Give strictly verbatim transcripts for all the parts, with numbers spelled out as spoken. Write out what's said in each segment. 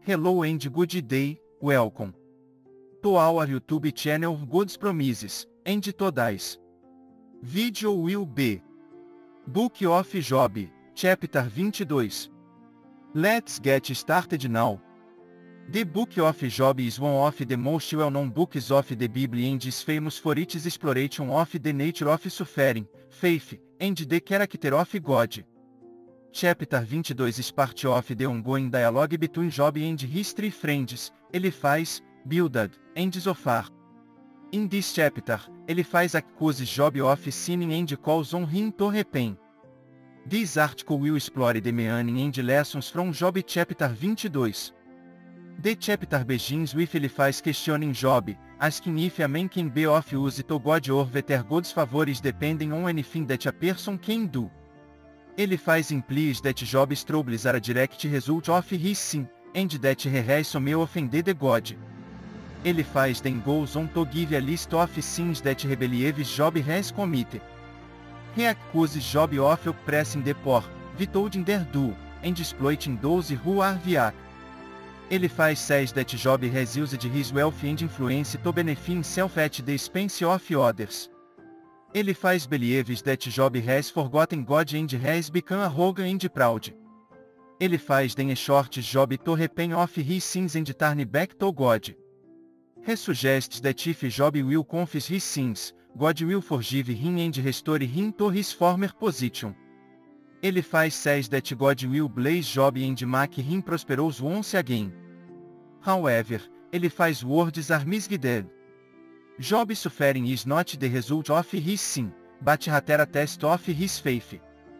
Hello and good day, welcome to our YouTube channel God's Promises, and today's video will be Book of Job, chapter twenty-two. Let's get started now. The Book of Job is one of the most well-known books of the Bible and is famous for its exploration of the nature of suffering, faith, and the character of God. Chapter twenty-two is part of the ongoing dialogue between Job and his three friends, Eliphaz, Bildad, and Zophar. In this chapter, Eliphaz accuses Job of sinning and calls on him to repent. This article will explore the meaning and lessons from Job chapter twenty-two. The chapter begins with Eliphaz questioning Job, asking if a man can be of use to God or whether God's favors depending on anything that a person can do. Eliphaz implies that Job's troubles are a direct result of his sin, and that he has may offended God. Eliphaz then goes on to give a list of sins that he believes Job has committed. He accuses Job of oppressing the poor, withholding their due, and exploiting those who are weak. Eliphaz says that Job has used his wealth and influence to benefit himself at the expense of others. Eliphaz believes that Job has forgotten God and has become arrogant and proud. Eliphaz then exhorts Job to repent of his sins and turn back to God. He suggests that if Job will confess his sins, God will forgive him and restore him to his former position. Eliphaz says that God will bless Job and make him prosperous once again. However, Eliphaz's words are misguided. Job's suffering is not the result of his sin, but rather a test of his faith.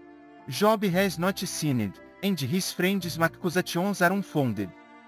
Job has not sinned, and his friends' accusations are unfounded.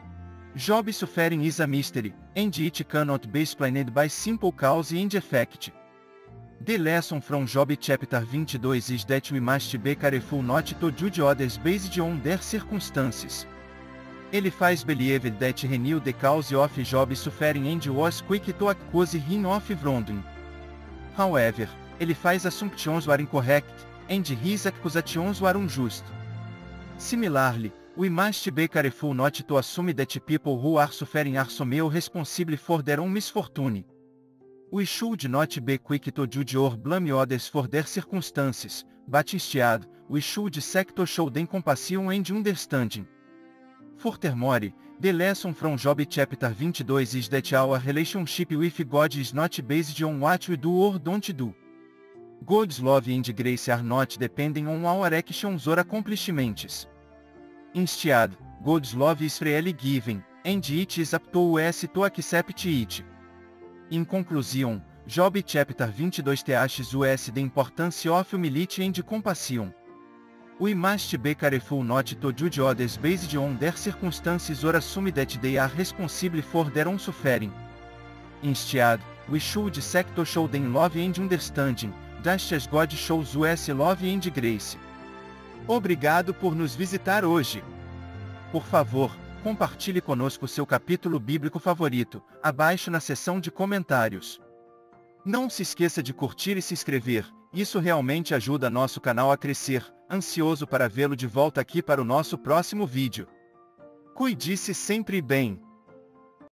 Job's suffering is a mystery, and it cannot be explained by simple cause and effect. The lesson from Job chapter twenty-two is that we must be careful not to judge others based on their circumstances. Eliphaz believed that he knew the cause of Job's suffering and was quick to accuse him of wrongdoing. However, Eliphaz's assumptions were incorrect, and his accusations were unjust. Similarly, we must be careful not to assume that people who are suffering are somehow responsible for their own misfortune. We should not be quick to judge or blame others for their circumstances, but instead, we should seek to show them compassion and understanding. Furthermore, the lesson from Job chapter twenty-two is that our relationship with God is not based on what we do or don't do. God's love and grace are not depending on our actions or accomplishments. Instead, God's love is freely given, and it is up to us to accept it. In conclusion, Job chapter twenty-two teaches us the importance of humility and compassion. We must be careful not to judge others based on their circumstances or assume that they are responsible for their own suffering. Instead, we should seek to show them love and understanding, just as God shows us love and grace. Obrigado por nos visitar hoje. Por favor, compartilhe conosco seu capítulo bíblico favorito, abaixo na seção de comentários. Não se esqueça de curtir e se inscrever, isso realmente ajuda nosso canal a crescer. Ansioso para vê-lo de volta aqui para o nosso próximo vídeo. Cuide-se sempre bem.